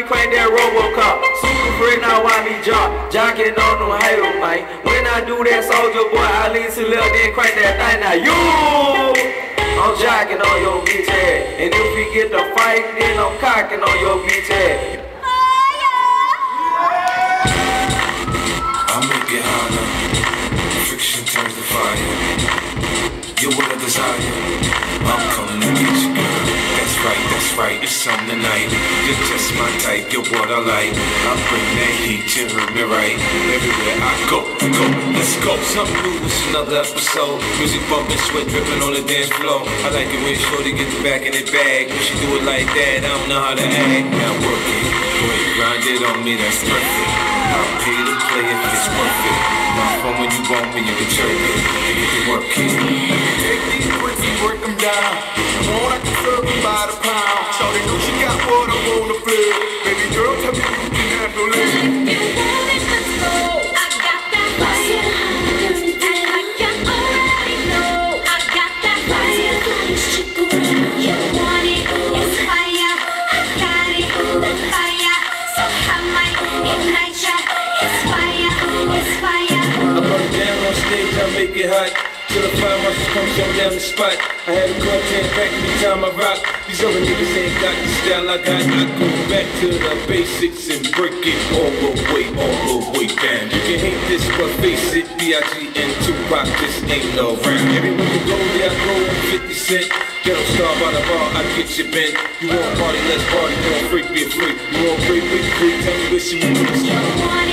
crank that Robocop. Super free now I me job. Jocking on them haters, man. When I do that soldier boy, I lean to left then crank that thing. Now you, I'm jocking on your bitch ass. And if we get to fight, then I'm cocking on your bitch ass. I make it harder. Friction turns to fire. You're what I desire. I'm coming to get you, girl. That's right, it's on tonight. You're just my type, you're what I like. I bring that heat, you heard me right. Everywhere I go, let's go. Something new, it's another episode. Music bumping, sweat dripping on the dance floor. I like it when shorty gets back in the bag. When she do it like that, I don't know how to act. Now work it, go ahead, grind it on me, that's perfect. I'll pay to play if it's worth it. My phone when you want me, you can chirp it. You can work it. Let me take these bricks and break them down. Want I can serve them by the pound. So they know she got what I wanna feel. Baby girl, tell me you can handle it. You want it, let's go. I got that fire. And like you already know, I got that fire. You want it, it's fire. I got it, the fire. So I might ignite ya. It's fire, it's fire. I burn it down on stage, I make it hot. Till the fire marshals come shut down the spot. I had a content back every time I rock. These other niggas ain't got the style I got. I go back to the basics and break it all the way down. You can hate this, but face it, B.I.G. and Tupac just ain't no round. Everywhere you go, there I go with 50 Cent. Ghetto star by the bar, I get you bent. You want party, let's party. You want freak, be a freak. You want freak, be free. Tell me what you want.